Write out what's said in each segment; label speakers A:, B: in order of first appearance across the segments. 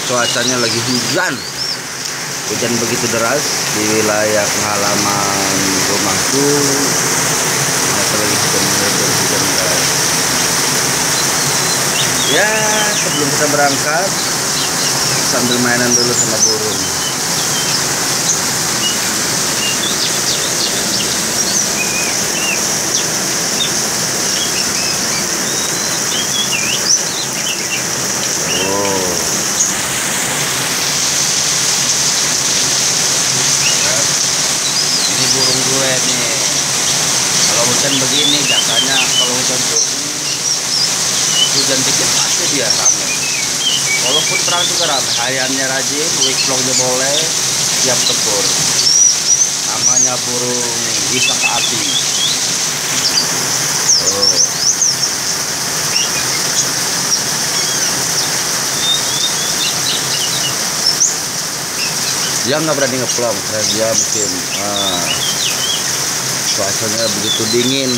A: cuacanya lagi hujan begitu deras di wilayah pengalaman rumahku. Lagi hujan guys. Ya, sebelum kita berangkat sambil mainan dulu sama burung. Hujan begini jasanya, kalau hujan tuh hujan dikit pasti dia rame, walaupun terang juga rame. Hariannya rajin, weekvlognya boleh, siap tempur. Namanya burung isak api. Dia nggak berani ngeplong karena dia mungkin cuacanya begitu dingin.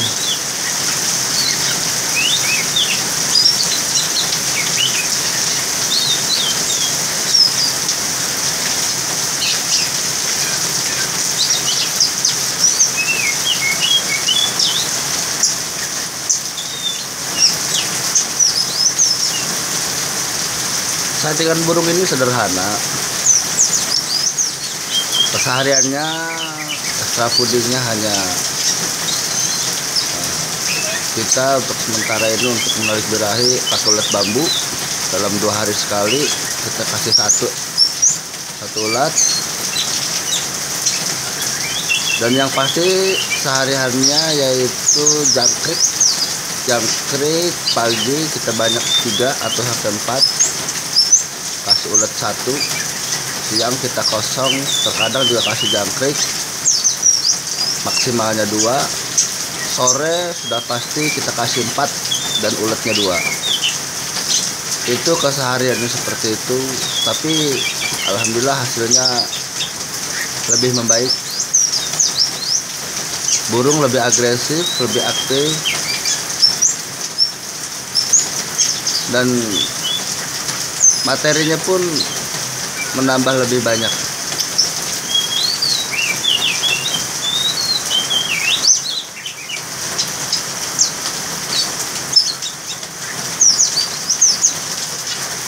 A: Settingan burung ini sederhana. Kesehariannya extra foodingnya hanya kita untuk sementara ini untuk menarik birahi pakai ulat bambu. Dalam 2 hari sekali kita kasih satu ulat. Dan yang pasti sehari-harinya yaitu jangkrik pagi kita banyak 3 atau sampai 4, kasih ulat 1. Siang kita kosong, terkadang juga kasih jangkrik, maksimalnya 2. Sore sudah pasti kita kasih 4 dan uletnya 2. Itu kesehariannya seperti itu. Tapi alhamdulillah hasilnya lebih membaik. Burung lebih agresif, lebih aktif, dan materinya pun menambah lebih banyak.